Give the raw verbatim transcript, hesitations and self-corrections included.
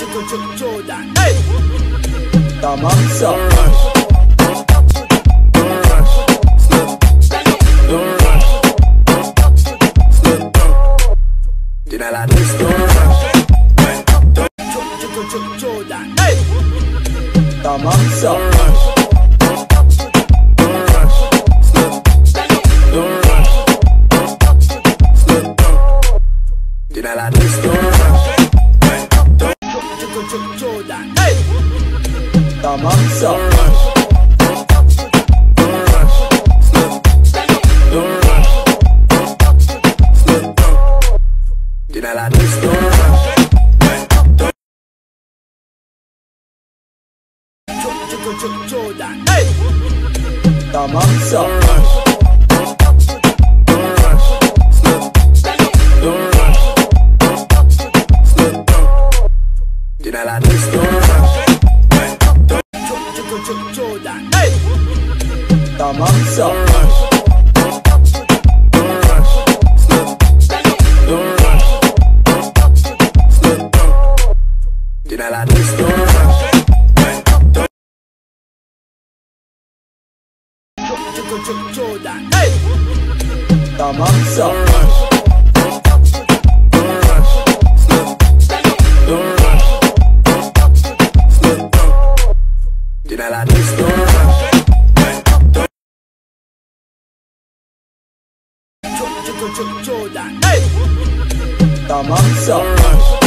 Jordan. Hey. Tamam sağ. Jordan. Hey. Tamam sağ. Jordan. Hey. Tamam sağ. Jordan. Hey. Tamam sağ. Jordan. Hey. Tamam sağ. Jordan. Hey. Tamam sağ. Jordan. Hey. Tamam sağ.